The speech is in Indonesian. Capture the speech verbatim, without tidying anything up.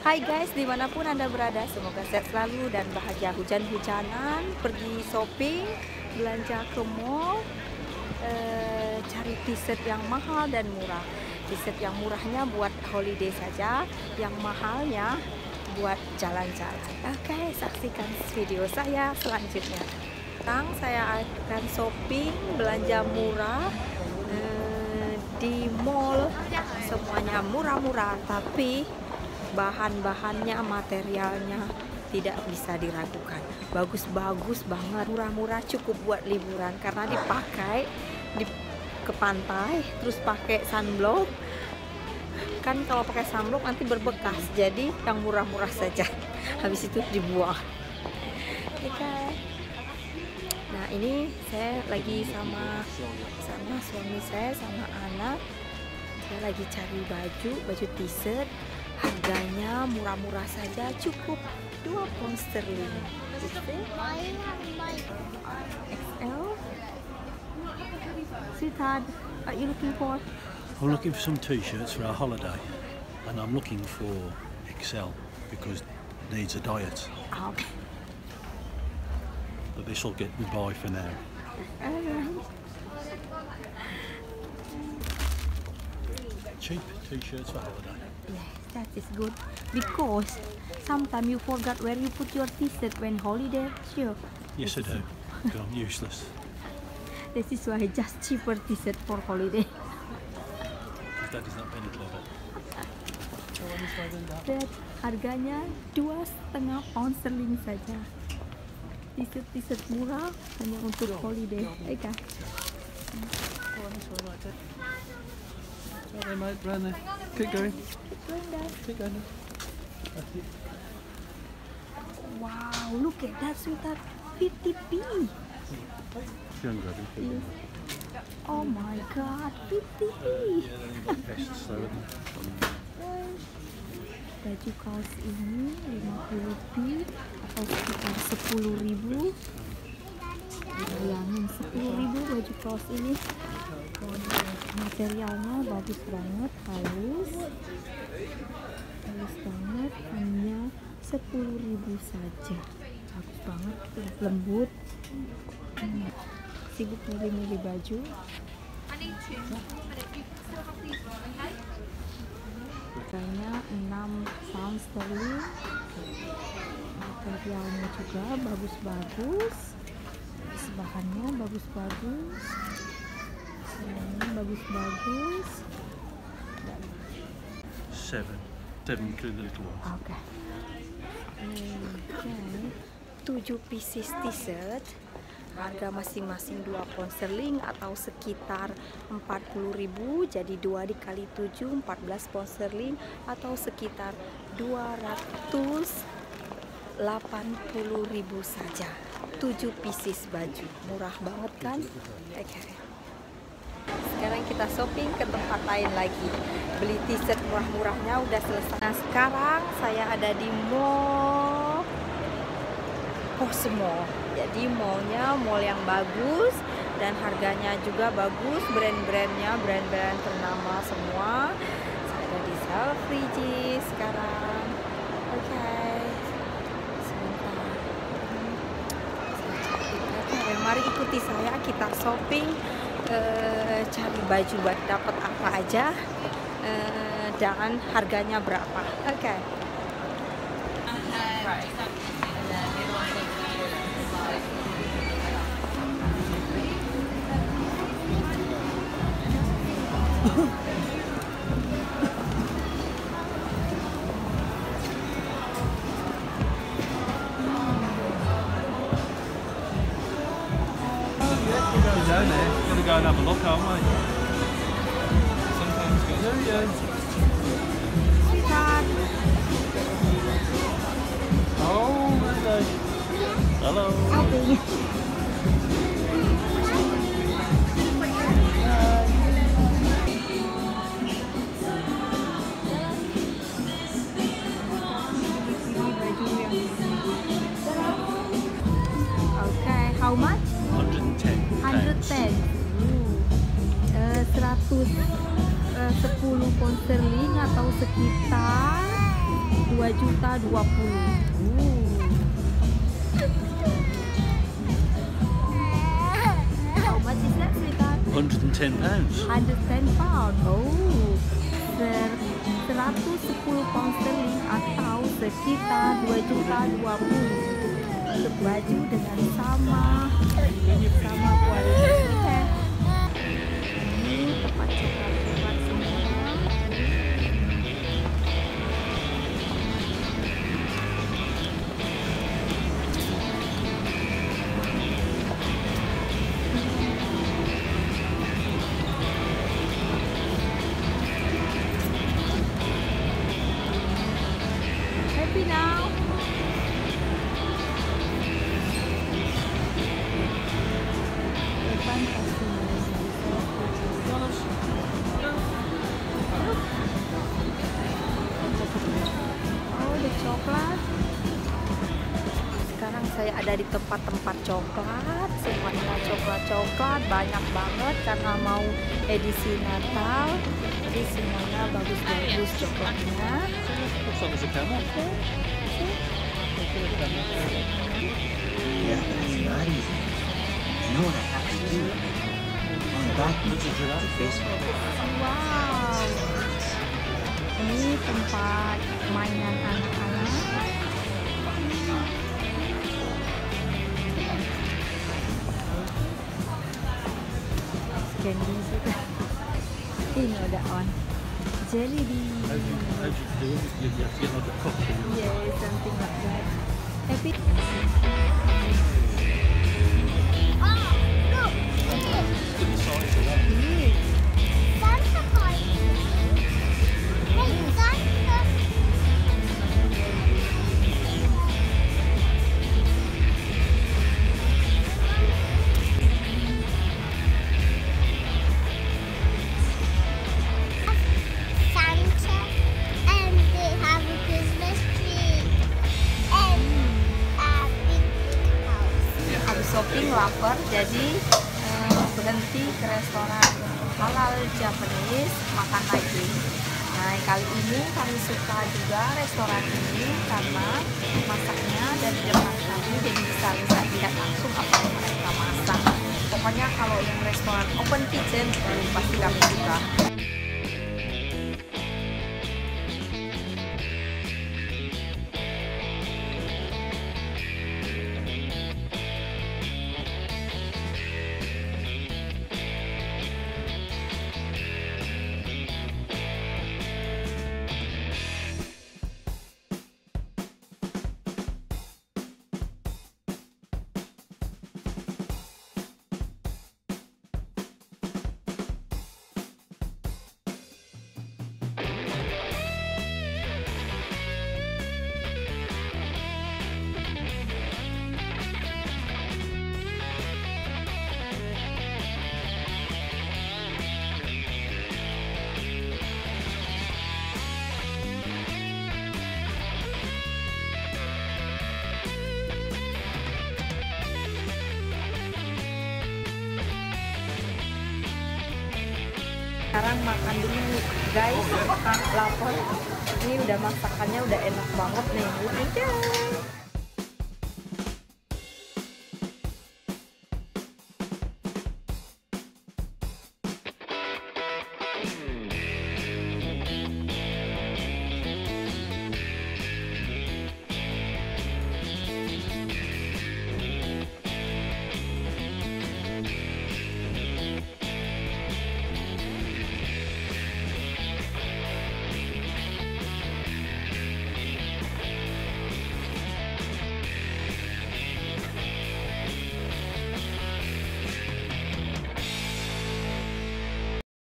Hai guys, dimanapun Anda berada, semoga sehat selalu dan bahagia. Hujan-hujanan, pergi shopping, belanja ke mall, eh, cari t-shirt yang mahal dan murah. T-shirt yang murahnya buat holiday saja, yang mahalnya buat jalan-jalan. Oke, saksikan video saya selanjutnya. Sekarang saya akan shopping, belanja murah eh, di mall. Semuanya murah-murah, tapi bahan-bahannya, materialnya tidak bisa diragukan. Bagus-bagus banget, murah-murah, cukup buat liburan karena dipakai di ke pantai, terus pakai sunblock. Kan kalau pakai sunblock nanti berbekas, jadi yang murah-murah saja. Habis itu dibuang. Oke. Nah, ini saya lagi sama sama suami saya, sama anak. Saya lagi cari baju, baju t-shirt. Harganya murah-murah saja, cukup dua pound sterling. X L. Sweetheart, are you looking for? I'm looking for some t-shirts for our holiday, and I'm looking for X L because it needs a diet. Okay. But this will get me by for now. Alright. Cheap t-shirts for holiday. Yes, that is good because sometimes you forgot where you put your t-shirt when holiday. Sure. Yes, I do. Because I'm useless. This is why just cheaper t-shirt for holiday. Daddy's not very clever. Dan harganya dua setengah pound sterling saja. T-shirt t-shirt murah hanya untuk holiday. Oke. Okay. Right there, mate, round there. Keep going. Keep going there. Keep going. That's it. Wow, look at that, sweetheart. fifty p. Young grabby. Yes. Oh my god, fifty p. Yeah, then you've got vests though, haven't you? Baju kaos ini lima puluh p atau sekitar sepuluh ribu. Bayangin sepuluh ribu baju kaos ini. Materialnya bagus banget, halus. Halus banget, hanya sepuluh ribu saja. Bagus banget, lembut. Hmm. Sibuk milih-milih baju. Harganya enam pound sterling. Materialnya juga bagus-bagus. Bahannya bagus-bagus. Ini bagus-bagus. Seven. Seven include the little ones. Oke. tujuh pieces t-shirt. Harga masing-masing dua pound sterling atau sekitar empat puluh ribu. Jadi dua dikali tujuh, empat belas pound sterling atau sekitar dua ratus delapan puluh ribu saja. tujuh pieces baju. Murah banget kan? Oke. Okay. Sekarang kita shopping ke tempat lain lagi. Beli t-shirt murah-murahnya udah selesai. Nah, sekarang saya ada di mall Cosmo. Jadi mallnya mall yang bagus dan harganya juga bagus. Brand-brandnya brand-brand ternama semua. Saya ada di Selfridges sekarang. Oke. Okay. Sebentar. Oke, mari ikuti saya, kita shopping. Uh, cari baju buat dapat apa aja uh, dan harganya berapa. Oke. Okay. Down there, gotta go and have a look, aren't we? Sometimes go there, yeah. Sweetheart. Oh, hello. Hello. Shopping. Okay, how much? one hundred ten. one hundred ten. Uh, seratus sepuluh pound sterling atau sekitar dua juta dua puluh. How much is that, sweetheart? one hundred and ten pounds. one hundred ten pound. Oh, seratus sepuluh pound sterling atau sekitar dua juta dua puluh untuk baju dengan sama sama kualitasnya. Ini tempat coklat-coklat semua. Happy now? Oh, the coklat. Sekarang saya ada di tempat-tempat coklat. Semuanya coklat-coklat, banyak banget karena mau edisi Natal. Jadi semuanya bagus-bagus coklatnya. Looks like there's a camel. Yeah, but it's not easy. You know what I have to do? On back pictures to Facebook. Wow, ini tempat mainan anak-anak. Candy juga. Ini ada on jelly bean. How do you, how do you do it? You, you have to get like a cup. Yeah, something like that. Happy. Just give me size of that. Shopping lapar, jadi eh, berhenti ke restoran halal Japanese makan lagi. Nah, kali ini kami suka juga restoran ini karena masaknya dan di depan kami, jadi bisa lihat langsung apa yang mereka masak. Pokoknya kalau yang restoran open kitchen eh, pasti kami suka. Sekarang makan dulu guys, lapar. Ini udah masakannya udah enak banget nih. Aja.